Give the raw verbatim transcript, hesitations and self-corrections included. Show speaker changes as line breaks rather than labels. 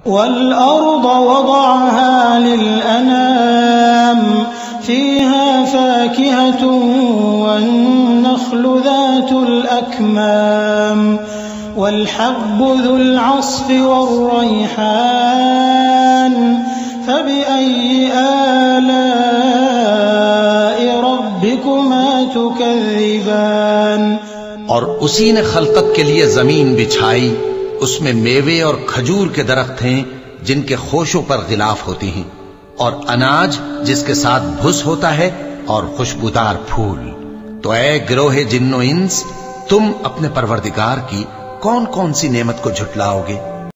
वल अर्द वदअहा लिल अनाम फीहा फाकिहतुन वन नख्लु ज़ातुल अकमाम वल हब्बु ज़ुल अस्फ़ि वर्रैहान फबिअय्यि आलाइ रब्बिकुमा तुकज़्ज़िबान।
और उसी ने खलकत के लिए जमीन बिछाई, उसमें मेवे और खजूर के दरख्त हैं जिनके खोशों पर गिलाफ होती हैं, और अनाज जिसके साथ भुस होता है, और खुशबूदार फूल। तो ऐ गिरोहे जिन्नो इंस, तुम अपने परवरदिगार की कौन कौन सी नेमत को झुटलाओगे?